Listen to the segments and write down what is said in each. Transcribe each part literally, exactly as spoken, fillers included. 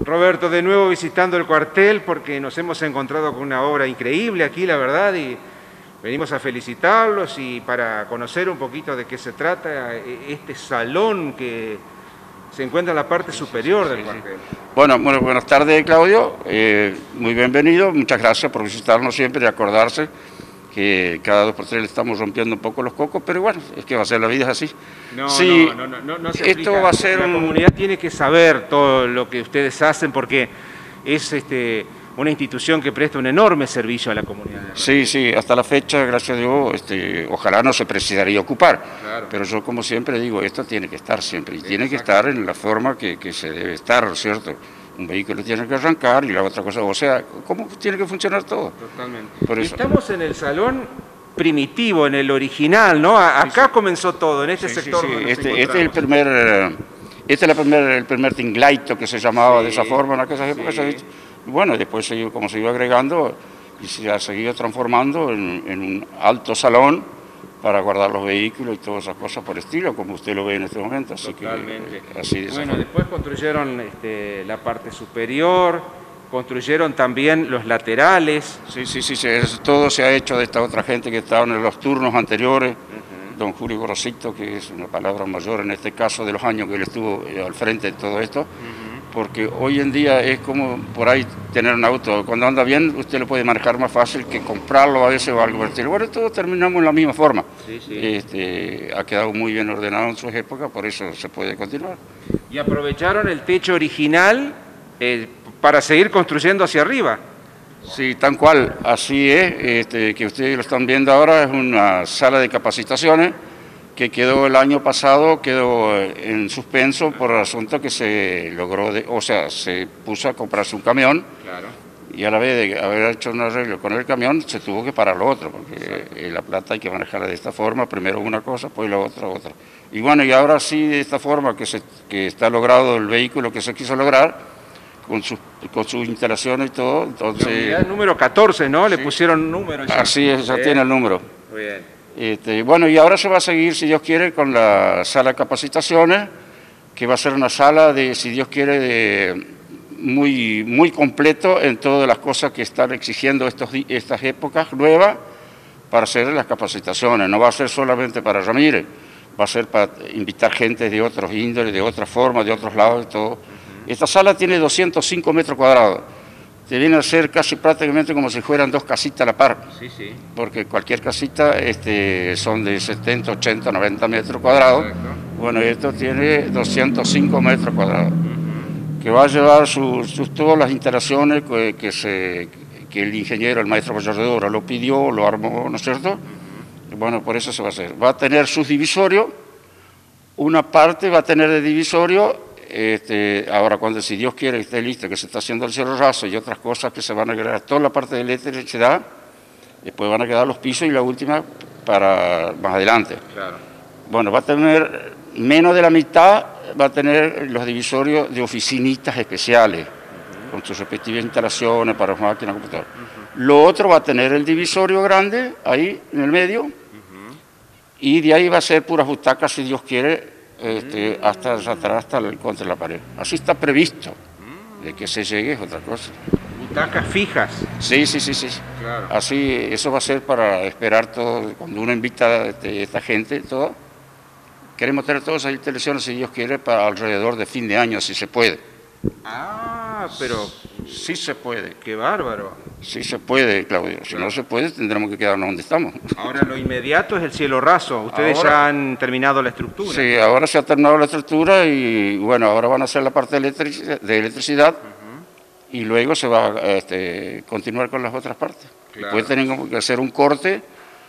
Roberto, de nuevo visitando el cuartel porque nos hemos encontrado con una obra increíble aquí, la verdad, y venimos a felicitarlos y para conocer un poquito de qué se trata este salón que se encuentra en la parte superior del cuartel. Bueno, bueno, buenas tardes, Claudio, eh, muy bienvenido, muchas gracias por visitarnos siempre y acordarse que cada dos por tres le estamos rompiendo un poco los cocos, pero bueno, es que va a ser, la vida es así. No, sí, no, no, no, no se esto explica. va a ser La un... comunidad tiene que saber todo lo que ustedes hacen porque es este, una institución que presta un enorme servicio a la comunidad. Sí, sí, hasta la fecha, gracias a Dios, este, ojalá no se precisaría ocupar, Claro. pero yo como siempre digo, esto tiene que estar siempre, y Exacto. tiene que estar en la forma que, que se debe estar, ¿cierto? Un vehículo tiene que arrancar y la otra cosa, o sea, ¿cómo tiene que funcionar todo? Totalmente. Por eso. Estamos en el salón primitivo, en el original, ¿no? Acá sí, sí. comenzó todo, en este sí, sector. Sí, sí. Este, este es el primer, este es la primer, el primer tinglaito que se llamaba sí, de esa forma en aquellas épocas. Sí. Bueno, después se, como se iba agregando y se ha seguido transformando en, en un alto salón para guardar los vehículos y todas esas cosas por estilo, como usted lo ve en este momento. Así Totalmente. Que, así de bueno, forma. Después construyeron este, la parte superior, construyeron también los laterales. Sí, sí, sí, sí, todo se ha hecho de esta otra gente que estaba en los turnos anteriores, uh-huh. don Julio Gorosito, que es una palabra mayor en este caso de los años que él estuvo al frente de todo esto, uh-huh. porque hoy en día es como por ahí tener un auto, cuando anda bien usted lo puede manejar más fácil que comprarlo a veces o algo por el estilo. Bueno, todos terminamos en la misma forma, sí, sí. Este, ha quedado muy bien ordenado en sus épocas, por eso se puede continuar. Y aprovecharon el techo original eh, para seguir construyendo hacia arriba. Sí, tal cual, así es, este, que ustedes lo están viendo ahora, es una sala de capacitaciones que quedó el año pasado, quedó en suspenso por el asunto que se logró, de, o sea, se puso a comprarse un camión, claro. y a la vez de haber hecho un arreglo con el camión, se tuvo que parar lo otro, porque sí. la plata hay que manejarla de esta forma, primero una cosa, pues la otra, otra. Y bueno, y ahora sí, de esta forma que, se, que está logrado el vehículo que se quiso lograr, con sus con sus instalaciones y todo, entonces... La unidad número catorce, ¿no? Sí. Le pusieron número. Ya. Así es, ya bien. tiene el número. Muy bien. Este, bueno, y ahora se va a seguir, si Dios quiere, con la sala de capacitaciones, que va a ser una sala de, si Dios quiere, de muy, muy completo en todas las cosas que están exigiendo estos, estas épocas nuevas para hacer las capacitaciones. No va a ser solamente para Ramírez, va a ser para invitar gente de otros índoles, de otras formas, de otros lados y todo. Esta sala tiene doscientos cinco metros cuadrados, te viene a ser casi prácticamente como si fueran dos casitas a la par, sí, sí. porque cualquier casita este, son de setenta, ochenta, noventa metros cuadrados, Correcto. Bueno, esto tiene doscientos cinco metros cuadrados, uh-huh. que va a llevar sus, sus, todas las instalaciones que, que, se, que el ingeniero, el maestro mayor de obra lo pidió, lo armó, ¿no es cierto? Uh-huh. Bueno, por eso se va a hacer. Va a tener sus divisorios, una parte va a tener de divisorio. Este, ahora cuando si Dios quiere que esté listo, que se está haciendo el cielo raso y otras cosas que se van a agregar, toda la parte de electricidad, después van a quedar los pisos y la última para más adelante. Claro. Bueno, va a tener menos de la mitad, va a tener los divisorios de oficinistas especiales, uh-huh. con sus respectivas instalaciones para máquinas, computadoras. Uh-huh. Lo otro va a tener el divisorio grande ahí en el medio, uh-huh. y de ahí va a ser puras butacas si Dios quiere. Este, hasta atrás, hasta el, contra la pared. Así está previsto. De que se llegue es otra cosa. Butacas fijas. Sí, sí, sí, sí. Claro. Así, eso va a ser para esperar todo. Cuando uno invita a este, esta gente, todo. Queremos tener todas esas instalaciones, si Dios quiere, para alrededor de fin de año, si se puede. Ah, pero sí se puede. Qué bárbaro. Sí se puede, Claudio. Si claro. no se puede, tendremos que quedarnos donde estamos. Ahora lo inmediato es el cielo raso. Ustedes ahora, ya han terminado la estructura. Sí, ahora se ha terminado la estructura y bueno, ahora van a hacer la parte de electricidad, de electricidad uh-huh. y luego se va a este, continuar con las otras partes. Claro. Después tenemos que hacer un corte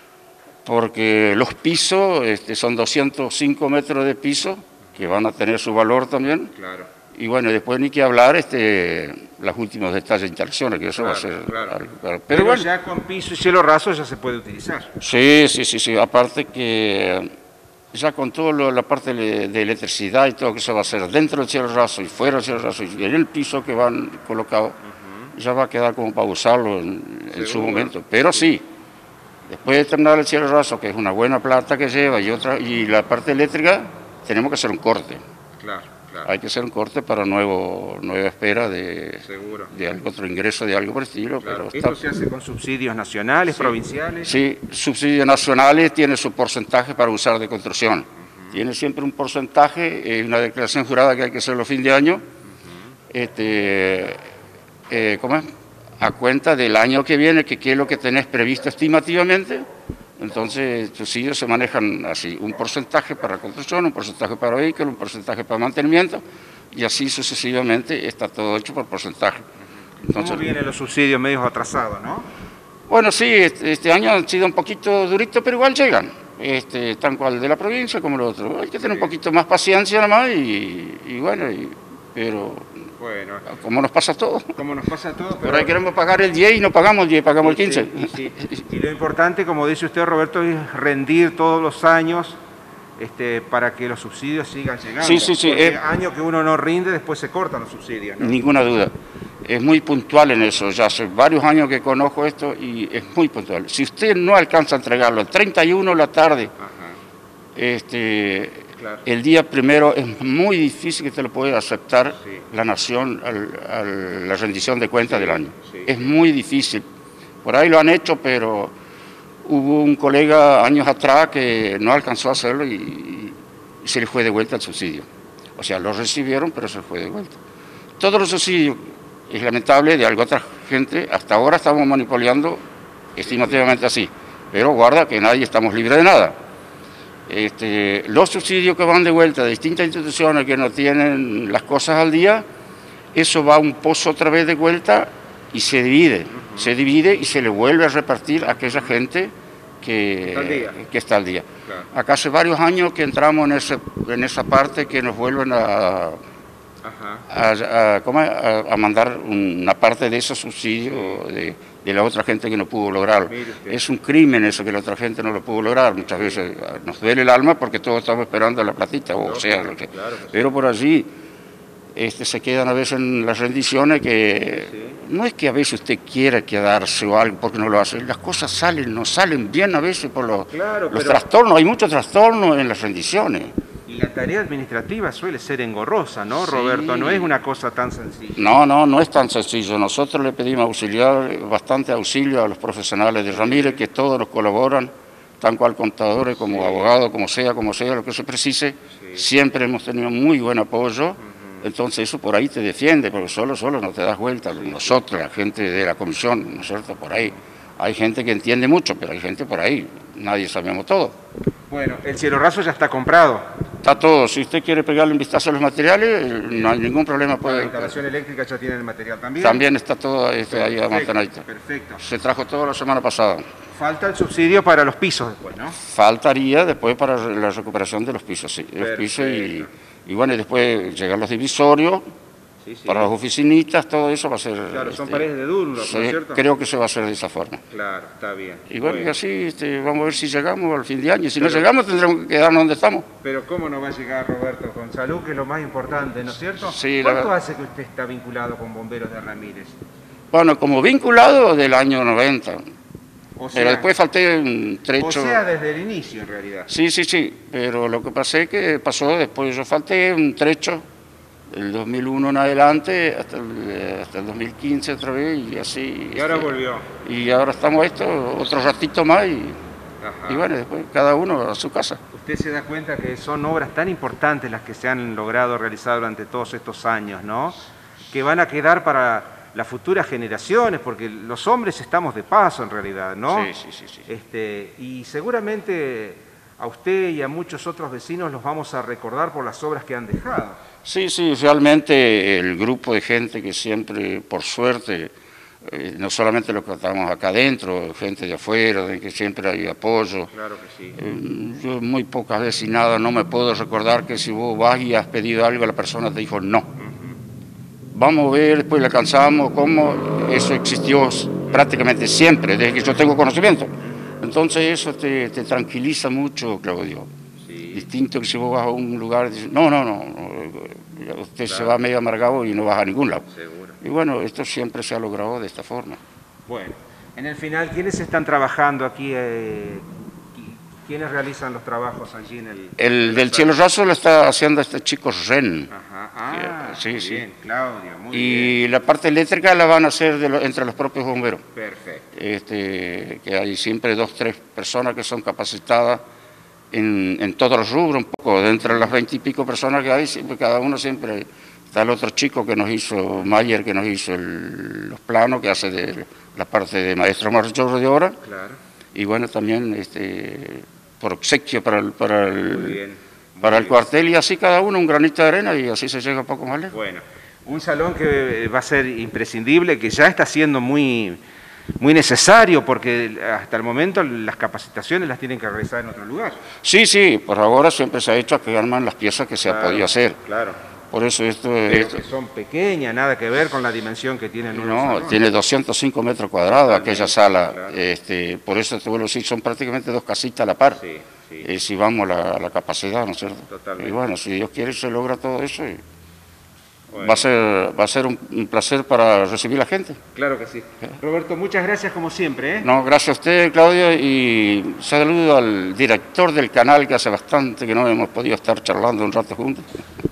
porque los pisos este, son doscientos cinco metros de piso que van a tener su valor también. Claro. Y bueno, después ni que hablar este, los últimos detalles de instalaciones, que eso claro, va a ser claro. algo claro. Pero, Pero bueno, ya con piso y cielo raso ya se puede utilizar. Sí, sí, sí, sí. Aparte que ya con toda la parte de electricidad y todo que se va a hacer dentro del cielo raso y fuera del cielo raso y en el piso que van colocados, uh-huh. ya va a quedar como para usarlo en, en su momento. Pero sí, después de terminar el cielo raso, que es una buena plata que lleva y otra y la parte eléctrica, tenemos que hacer un corte. Claro. Claro. Claro. Hay que hacer un corte para nuevo, nueva espera de, Seguro. de algo, otro ingreso de algo por el estilo. Claro. Pero ¿Esto está... se hace con subsidios nacionales, sí. provinciales? Sí, subsidios nacionales, tiene su porcentaje para usar de construcción. Uh-huh. Tiene siempre un porcentaje, eh, una declaración jurada que hay que hacerlo a fin de año. Uh-huh. este, eh, ¿Cómo es? A cuenta del año que viene, que qué es lo que tenés previsto estimativamente. Entonces, subsidios se manejan así, un porcentaje para construcción, un porcentaje para vehículos, un porcentaje para mantenimiento, y así sucesivamente está todo hecho por porcentaje. Entonces, ¿cómo vienen los subsidios medios atrasados, no? Bueno, sí, este, este año han sido un poquito duritos, pero igual llegan, este, tan cual de la provincia como lo otro. Hay que tener sí. un poquito más paciencia nomás, y, y bueno, y, pero... Bueno, como nos pasa a todos. Como nos pasa a todos. Pero, pero ahí queremos pagar el diez y no pagamos el diez, pagamos el quince. Sí, sí, sí. Y lo importante, como dice usted, Roberto, es rendir todos los años este, para que los subsidios sigan llegando. Sí, sí, sí. Porque eh, año que uno no rinde, después se cortan los subsidios, ¿no? Ninguna duda. Es muy puntual en eso. Ya hace varios años que conozco esto y es muy puntual. Si usted no alcanza a entregarlo el treinta y uno de la tarde, Ajá. este... Claro. El día primero es muy difícil que te lo pueda aceptar sí. la nación al, a la rendición de cuentas sí, del año. Sí, es sí. muy difícil. Por ahí lo han hecho, pero hubo un colega años atrás que no alcanzó a hacerlo y, y se le fue de vuelta el subsidio. O sea, lo recibieron, pero se fue de vuelta. Todos los subsidios, es lamentable, de alguna otra gente, hasta ahora estamos manipulando estimativamente así. Pero guarda que nadie estamos libres de nada. Este, los subsidios que van de vuelta de distintas instituciones que no tienen las cosas al día, eso va a un pozo otra vez de vuelta y se divide, uh-huh. se divide y se le vuelve a repartir a aquella gente que está al día. Que está al día. Claro. Acá hace varios años que entramos en, ese, en esa parte que nos vuelven a, a, a, ¿cómo es? a, a mandar una parte de esos subsidios sí. de, de la otra gente que no pudo lograrlo. Es un crimen eso que la otra gente no lo pudo lograr. Muchas veces nos duele el alma porque todos estamos esperando la platita, o no, sea, lo que, claro que pero sí. por allí este, se quedan a veces en las rendiciones que sí. no es que a veces usted quiera quedarse o algo porque no lo hace, las cosas salen, no salen bien a veces por los, claro, los pero... trastornos, hay muchos trastornos en las rendiciones. Y la tarea administrativa suele ser engorrosa, ¿no, Roberto? Sí. No es una cosa tan sencilla. No, no, no es tan sencillo. Nosotros le pedimos auxiliar, bastante auxilio a los profesionales de Ramírez, que todos nos colaboran, tan cual contadores como sí. abogados, como sea, como sea, lo que se precise. Sí. Siempre hemos tenido muy buen apoyo. Uh-huh. Entonces eso por ahí te defiende, porque solo, solo no te das vuelta. Sí. Nosotros, la gente de la comisión, ¿no es cierto? Por ahí. Hay gente que entiende mucho, pero hay gente por ahí. Nadie sabemos todo. Bueno, el cielo raso ya está comprado. Está todo. Si usted quiere pegarle un vistazo a los materiales, no hay ningún problema. Puede... La instalación eléctrica ya tiene el material también. También está todo este, ahí almacenadito. Perfecto. Se trajo todo la semana pasada. Falta el subsidio para los pisos después, ¿no? Faltaría después para la recuperación de los pisos, sí. Los pisos y, y bueno, y después llegar los divisorios. Sí, sí. Para las oficinitas, todo eso va a ser... Claro, este, son paredes de Dunlop, sí, ¿no es cierto? Creo que se va a hacer de esa forma. Claro, está bien. Y bueno, bueno. y así este, vamos a ver si llegamos al fin de año. Si Pero, no llegamos, tendremos que quedarnos donde estamos. Pero ¿cómo no va a llegar, Roberto? Con salud, que es lo más importante, ¿no es cierto? Sí, ¿Cuánto la... hace que usted está vinculado con Bomberos de Ramírez? Bueno, como vinculado del año noventa. O sea, pero después falté un trecho... O sea, desde el inicio, en realidad. Sí, sí, sí. Pero lo que pasé que pasó después, yo falté un trecho... el dos mil uno en adelante, hasta el, hasta el dos mil quince otra vez, y así... Y ahora este, volvió. Y ahora estamos esto, otro ratito más, y, y bueno, después cada uno a su casa. Usted se da cuenta que son obras tan importantes las que se han logrado realizar durante todos estos años, ¿no? Que van a quedar para las futuras generaciones, porque los hombres estamos de paso en realidad, ¿no? Sí, sí, sí. sí. Este, y seguramente a usted y a muchos otros vecinos los vamos a recordar por las obras que han dejado. Sí, sí, realmente el grupo de gente que siempre, por suerte, eh, no solamente lo que estamos acá adentro, gente de afuera, de que siempre hay apoyo. Claro que sí. Eh, yo muy pocas veces y nada, no me puedo recordar que si vos vas y has pedido algo, la persona te dijo no. Uh-huh. Vamos a ver, después le alcanzamos, cómo eso existió prácticamente siempre, desde que yo tengo conocimiento. Entonces eso te, te tranquiliza mucho, Claudio. Distinto que si vos vas a un lugar y dices, no, no, no, usted claro. se va medio amargado y no vas a ningún lado. Seguro. Y bueno, esto siempre se ha logrado de esta forma. Bueno, en el final, ¿quiénes están trabajando aquí? Eh, quiénes realizan los trabajos allí en el...? El del cielo raso lo está haciendo este chico Ren. Ajá, ah, que, sí, muy sí. bien, Claudio, muy y bien. la parte eléctrica la van a hacer de lo, entre los propios bomberos. Perfecto. Este, que hay siempre dos, tres personas que son capacitadas en, en todos los rubros, un poco, de entre las veinte y pico personas que hay, siempre, cada uno siempre... Está el otro chico que nos hizo, Mayer, que nos hizo el, los planos, que hace de la parte de maestro mayor de obra. Claro. Y bueno, también este, por obsequio para el, para el, Muy bien, muy para el bien. cuartel, y así cada uno un granito de arena y así se llega un poco más lejos. Bueno, un salón que va a ser imprescindible, que ya está siendo muy, muy necesario, porque hasta el momento las capacitaciones las tienen que realizar en otro lugar. Sí, sí, por ahora siempre se ha hecho que arman las piezas que se Claro, ha podido hacer. Claro. Por eso esto, Pero esto que son pequeñas, nada que ver con la dimensión que tienen unos no, salones. tiene doscientos cinco metros cuadrados aquella sala. Claro. Este, por eso te vuelvo a decir, son prácticamente dos casitas a la par. Sí, sí. Eh, si vamos a la, a la capacidad, ¿no es cierto? Totalmente. Y bueno, si Dios quiere se logra todo eso y Bueno. va a ser, va a ser un, un placer para recibir a la gente. Claro que sí. Roberto, muchas gracias como siempre. ¿eh? No, gracias a usted, Claudio, y saludo al director del canal, que hace bastante que no hemos podido estar charlando un rato juntos.